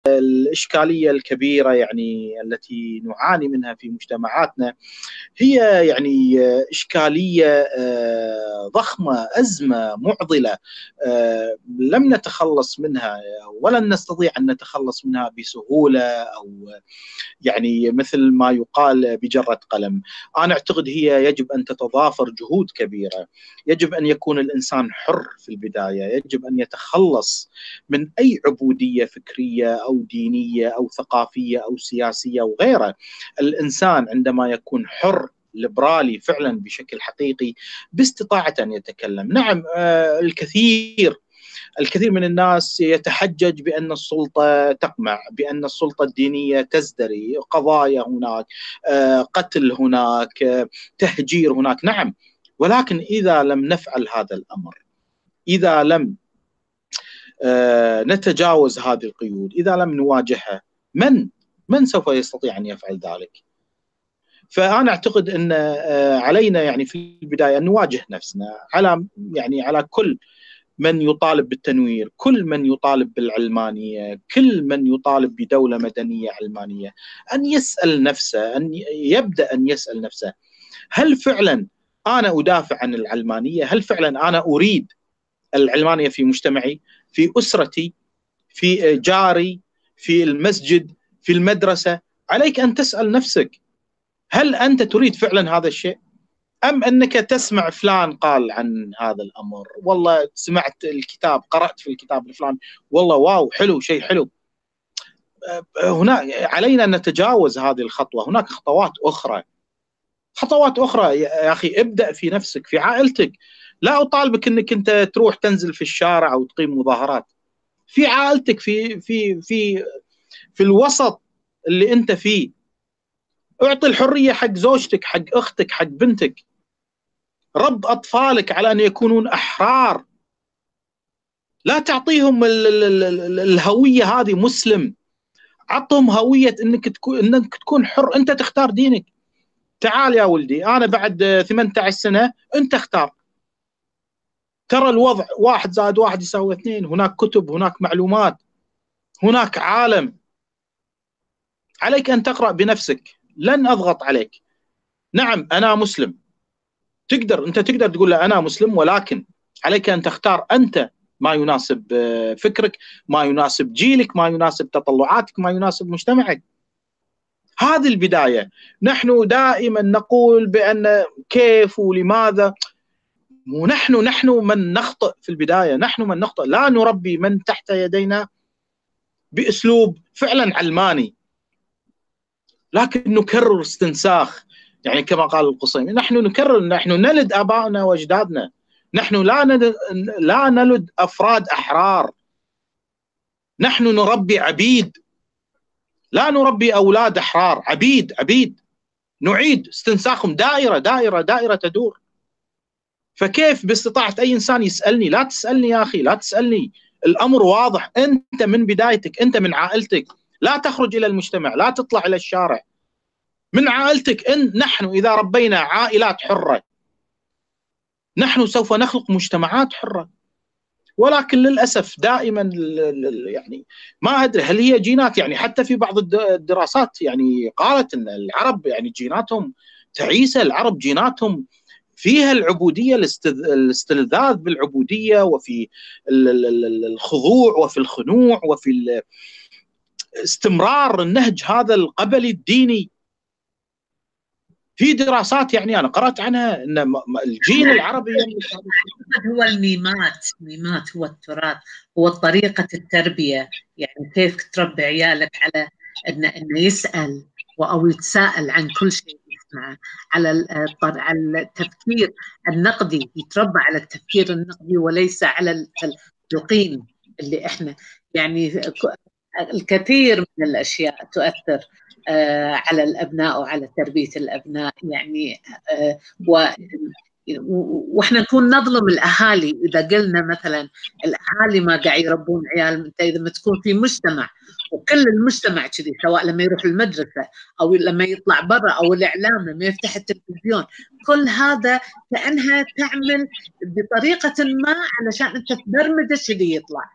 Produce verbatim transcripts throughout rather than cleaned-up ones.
الإشكالية الكبيرة يعني التي نعاني منها في مجتمعاتنا هي يعني إشكالية ضخمة، أزمة معضلة لم نتخلص منها ولن نستطيع أن نتخلص منها بسهولة أو يعني مثل ما يقال بجرة قلم. أنا أعتقد هي يجب أن تتضافر جهود كبيرة، يجب أن يكون الإنسان حر في البداية، يجب أن يتخلص من أي عبودية فكرية أو دينية أو ثقافية أو سياسية أو غيرها. الإنسان عندما يكون حر ليبرالي فعلا بشكل حقيقي باستطاعته أن يتكلم. نعم آه الكثير الكثير من الناس يتحجج بأن السلطة تقمع، بأن السلطة الدينية تزدري، قضايا هناك، آه قتل هناك، آه تهجير هناك. نعم، ولكن إذا لم نفعل هذا الأمر، إذا لم آه نتجاوز هذه القيود، إذا لم نواجهها، من من سوف يستطيع أن يفعل ذلك؟ فأنا أعتقد أن علينا يعني في البداية أن نواجه نفسنا، على يعني على كل من يطالب بالتنوير، كل من يطالب بالعلمانية، كل من يطالب بدولة مدنية علمانية، أن يسأل نفسه، أن يبدأ أن يسأل نفسه: هل فعلا أنا أدافع عن العلمانية؟ هل فعلا أنا أريد العلمانية في مجتمعي، في أسرتي، في جاري، في المسجد، في المدرسة؟ عليك أن تسأل نفسك: هل أنت تريد فعلا هذا الشيء؟ أم أنك تسمع فلان قال عن هذا الأمر، والله سمعت الكتاب، قرأت في الكتاب الفلان، والله واو حلو، شيء حلو. هنا علينا أن نتجاوز هذه الخطوة. هناك خطوات أخرى، خطوات أخرى يا أخي. ابدأ في نفسك، في عائلتك. لا أطالبك أنك أنت تروح تنزل في الشارع أو تقيم مظاهرات. في عائلتك، في في في في الوسط اللي أنت فيه، اعطي الحرية حق زوجتك، حق أختك، حق بنتك. رب أطفالك على أن يكونون أحرار. لا تعطيهم الهوية هذه مسلم، عطهم هوية أنك تكون أنك تكون حر، أنت تختار دينك. تعال يا ولدي، أنا بعد ثمانية عشر سنة، أنت اختار. ترى الوضع واحد زائد واحد يساوي اثنين. هناك كتب، هناك معلومات، هناك عالم. عليك أن تقرأ بنفسك، لن أضغط عليك. نعم أنا مسلم، تقدر أنت تقدر تقول له أنا مسلم، ولكن عليك أن تختار أنت ما يناسب فكرك، ما يناسب جيلك، ما يناسب تطلعاتك، ما يناسب مجتمعك. هذه البداية. نحن دائما نقول بأن كيف ولماذا، ونحن نحن من نخطئ في البداية، نحن من نخطئ. لا نربي من تحت يدينا بأسلوب فعلا علماني، لكن نكرر استنساخ. يعني كما قال القصيمي: نحن نكرر، نحن نلد آبائنا وأجدادنا، نحن لا نلد لا نلد أفراد أحرار، نحن نربي عبيد، لا نربي أولاد أحرار. عبيد عبيد نعيد استنساخهم، دائرة دائرة دائرة تدور. فكيف باستطاعة أي إنسان يسألني؟ لا تسألني يا أخي، لا تسألني. الأمر واضح. أنت من بدايتك، أنت من عائلتك. لا تخرج إلى المجتمع، لا تطلع إلى الشارع. من عائلتك. إن نحن إذا ربينا عائلات حرة، نحن سوف نخلق مجتمعات حرة. ولكن للأسف دائما يعني ما أدري هل هي جينات. يعني حتى في بعض الدراسات يعني قالت أن العرب يعني جيناتهم تعيسة، العرب جيناتهم فيها العبودية، الاستلذاذ بالعبودية، وفي الخضوع، وفي الخنوع، وفي استمرار النهج هذا القبلي الديني. في دراسات يعني أنا قرأت عنها أن الجين العربي هو الميمات، ميمات هو التراث، هو طريقة التربية. يعني كيف تربي عيالك على أنه إنه يسأل أو يتساءل عن كل شيء يسمعه، على على التفكير النقدي، يتربى على التفكير النقدي وليس على التلقين اللي إحنا يعني. الكثير من الأشياء تؤثر على الأبناء وعلى تربية الأبناء يعني. و واحنا نكون نظلم الاهالي اذا قلنا مثلا الاهالي ما قاعد يربون عيال. انت اذا ما تكون في مجتمع وكل المجتمع كذي، سواء لما يروح المدرسه او لما يطلع برا او الاعلام لما يفتح التلفزيون، كل هذا كانها تعمل بطريقه ما علشان انت تبرمجه كذي يطلع.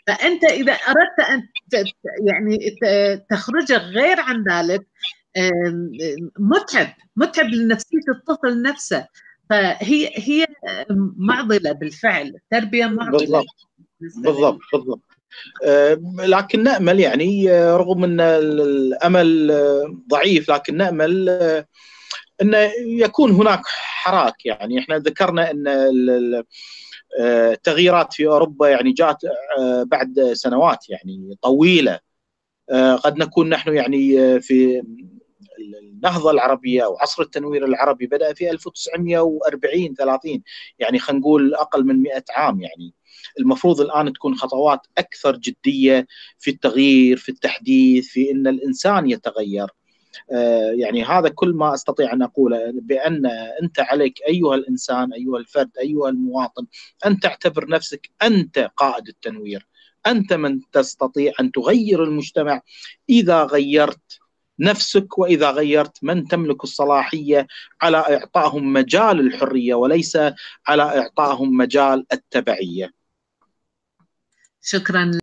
فأنت إذا أردت أن يعني تخرجك غير عن ذلك متعب متعب لنفسية الطفل نفسه. فهي هي معضلة بالفعل، التربية معضلة. بالضبط بالضبط بالضبط. أه لكن نأمل يعني رغم أن الأمل ضعيف، لكن نأمل أن يكون هناك حراك. يعني احنا ذكرنا أن التغييرات في أوروبا يعني جاءت بعد سنوات يعني طويلة. قد نكون نحن يعني في النهضة العربية أو عصر التنوير العربي بدأ في ألف وتسعمئة وأربعين ثلاثين، يعني خلينا نقول أقل من مئة عام. يعني المفروض الآن تكون خطوات أكثر جدية في التغيير، في التحديث، في أن الإنسان يتغير. يعني هذا كل ما أستطيع أن أقوله، بأن أنت عليك أيها الإنسان، أيها الفرد، أيها المواطن، أن تعتبر نفسك أنت قائد التنوير. أنت من تستطيع أن تغير المجتمع إذا غيرت نفسك، وإذا غيرت من تملك الصلاحية على إعطائهم مجال الحرية وليس على إعطائهم مجال التبعية. شكرا.